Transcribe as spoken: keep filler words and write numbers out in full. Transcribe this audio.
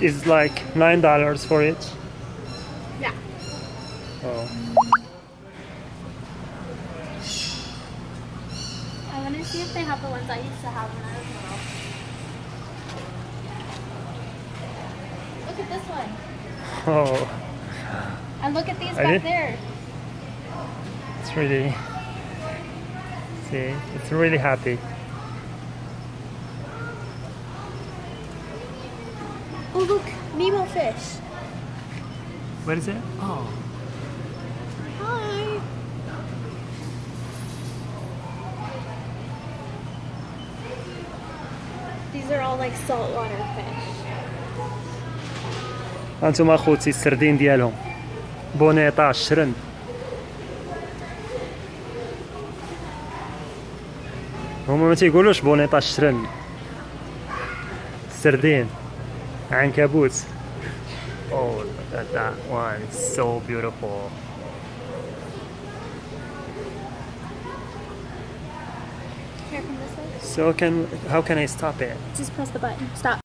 is like nine dollars for it. Yeah. Oh. I want to see if they have the ones I used to have when I was little. Look at this one. Oh. And look at these I back did? there. It's really. See, it's really happy. Oh look, Nemo fish. What is it? Oh. Hi. These are all like saltwater fish. هانتوما اخوتي السردين ديالهم بونيطا شرن. هما ما تيقولوش بونيطا شرن. السردين عنكبوت. Oh, look at that one, so beautiful. Here, from this way. So can how can I stop it? Just press the button. Stop.